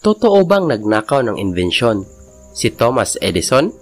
Totoo bang nagnakaw ng imbensyon si Thomas Edison?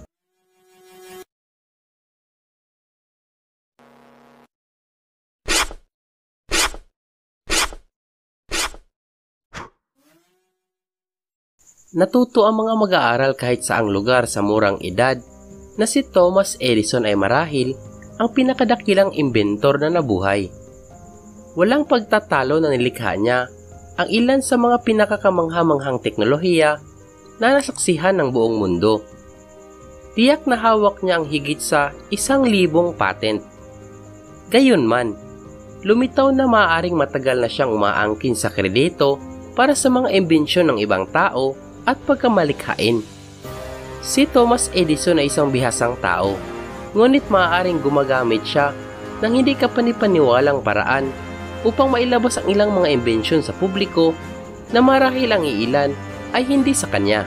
Natuto ang mga mag-aaral kahit saang lugar sa murang edad na si Thomas Edison ay marahil ang pinakadakilang imbentor na nabuhay. Walang pagtatalo na nilikha niya ang ilan sa mga pinakakamangha-manghang teknolohiya na nasaksihan ng buong mundo. Tiyak na hawak niya ang higit sa 1,000 patent. Gayunman, lumitaw na maaaring matagal na siyang umaangkin sa kredito para sa mga imbensyon ng ibang tao at pagkamalikhain. Si Thomas Edison ay isang bihasang tao, ngunit maaaring gumagamit siya ng hindi kapanipaniwalang paraan upang mailabas ang ilang mga imbensyon sa publiko na marahil ang iilan ay hindi sa kanya.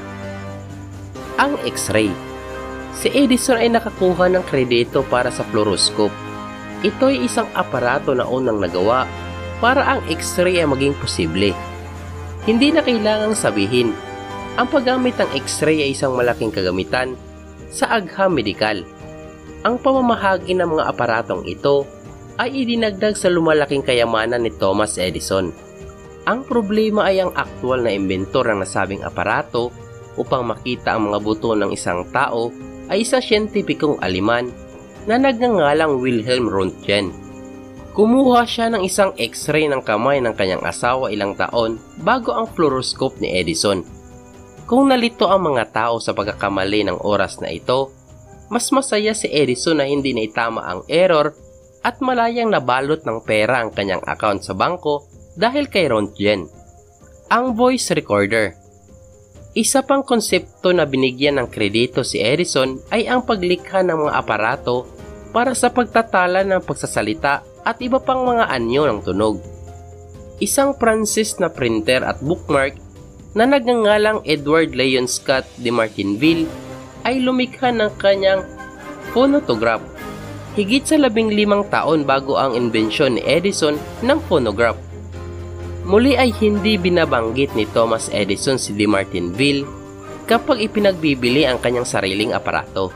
Ang X-ray. Si Edison ay nakakuha ng kredito para sa fluoroscope. Ito ay isang aparato na unang nagawa para ang X-ray ay maging posible. Hindi na kailangang sabihin, ang paggamit ng X-ray ay isang malaking kagamitan sa agham medikal. Ang pamamahagi ng mga aparatong ito ay idinagdag sa lumalaking kayamanan ni Thomas Edison. Ang problema ay ang aktwal na imbentor ng nasabing aparato upang makita ang mga buto ng isang tao ay isang siyentipikong Aleman na nagngangalang Wilhelm Röntgen. Kumuha siya ng isang X-ray ng kamay ng kanyang asawa ilang taon bago ang fluoroscope ni Edison. Kung nalito ang mga tao sa pagkakamali ng oras na ito, mas masaya si Edison na hindi naitama ang error at malayang nabalot ng pera ang kanyang account sa bangko dahil kay Röntgen. Ang voice recorder. Isa pang konsepto na binigyan ng kredito si Edison ay ang paglikha ng mga aparato para sa pagtatala ng pagsasalita at iba pang mga anyo ng tunog. Isang Francis na printer at bookmark na nagngangalang Edward Leon Scott de Martinville ay lumikha ng kanyang phonograph. Higit sa 15 taon bago ang imbensyon ni Edison ng phonograph. Muli ay hindi binabanggit ni Thomas Edison si de Martinville kapag ipinagbibili ang kanyang sariling aparato.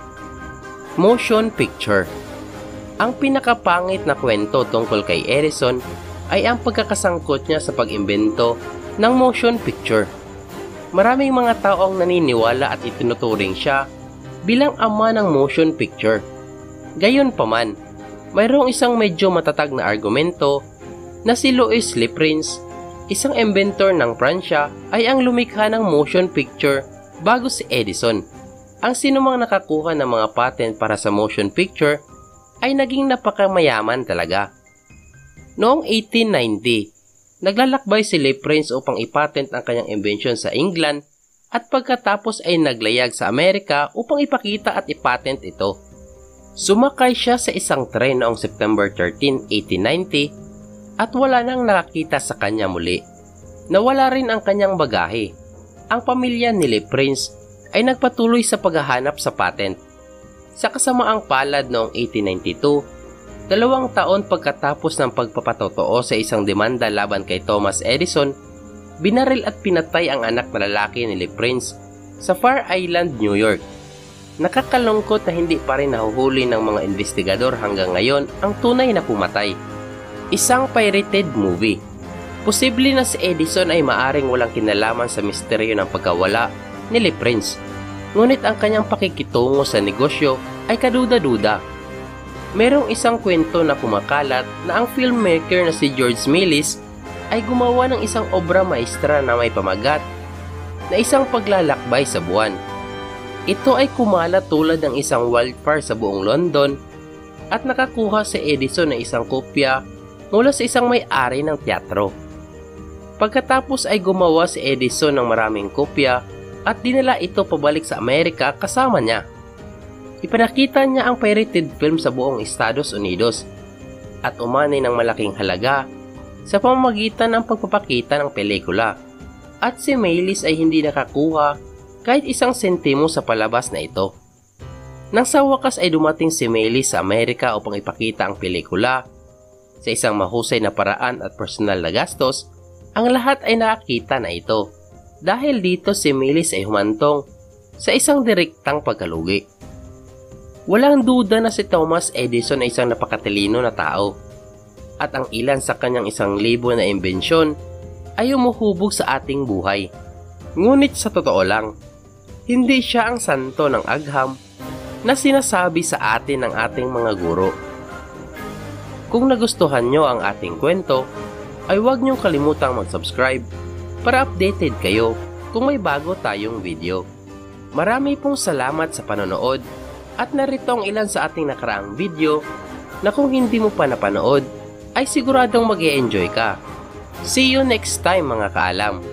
Motion picture. Ang pinakapangit na kwento tungkol kay Edison ay ang pagkakasangkot niya sa pag-imbento ng motion picture. Maraming mga tao ang naniniwala at itinuturing siya bilang ama ng motion picture. Gayunpaman, mayroong isang medyo matatag na argumento na si Louis Le Prince, isang inventor ng Pransya, ay ang lumikha ng motion picture bago si Edison. Ang sinumang nakakuha ng mga patent para sa motion picture ay naging napakamayaman talaga. Noong 1890, naglalakbay si Le Prince upang ipatent ang kanyang imbensyon sa England at pagkatapos ay naglayag sa Amerika upang ipakita at ipatent ito. Sumakay siya sa isang tren noong September 13, 1890 at wala nang nakakita sa kanya muli. Nawala rin ang kanyang bagahe. Ang pamilya ni Le Prince ay nagpatuloy sa paghahanap sa patent. Sa kasamaang palad noong 1892, 2 taon pagkatapos ng pagpapatotoo sa isang demanda laban kay Thomas Edison, binaril at pinatay ang anak na lalaki ni Le Prince sa Fire Island, New York. Nakakalungkot na hindi pa rin nahuhuli ng mga investigador hanggang ngayon ang tunay na pumatay. Isang pirated movie. Posible na si Edison ay maaring walang kinalaman sa misteryo ng pagkawala ni Le Prince. Ngunit ang kanyang pakikitungo sa negosyo ay kaduda-duda. Merong isang kwento na pumakalat na ang filmmaker na si George Méliès ay gumawa ng isang obra maestra na may pamagat na isang paglalakbay sa buwan. Ito ay kumalat tulad ng isang wildfire sa buong London at nakakuha si Edison ng isang kopya mula sa isang may-ari ng teatro. Pagkatapos ay gumawa si Edison ng maraming kopya at dinala ito pabalik sa Amerika kasama niya. Ipinakita niya ang pirated film sa buong Estados Unidos at umanay ng malaking halaga sa pamamagitan ng pagpapakita ng pelikula at si Méliès ay hindi nakakuha kahit 1 sentimo sa palabas na ito. Nang sa wakas ay dumating si Méliès sa Amerika upang ipakita ang pelikula sa isang mahusay na paraan at personal na gastos, ang lahat ay nakakita na ito. Dahil dito si Milis ay humantong sa isang direktang pagkalugi. Walang duda na si Thomas Edison ay isang napakatalino na tao at ang ilan sa kanyang 1,000 na imbensyon ay umuhubog sa ating buhay. Ngunit sa totoo lang, hindi siya ang santo ng agham na sinasabi sa atin ng ating mga guro. Kung nagustuhan nyo ang ating kwento, ay huwag nyong kalimutang mag-subscribe para updated kayo kung may bago tayong video. Marami pong salamat sa panonood at narito ang ilan sa ating nakaraang video na kung hindi mo pa napanood ay siguradong mag-e-enjoy ka. See you next time mga kaalam!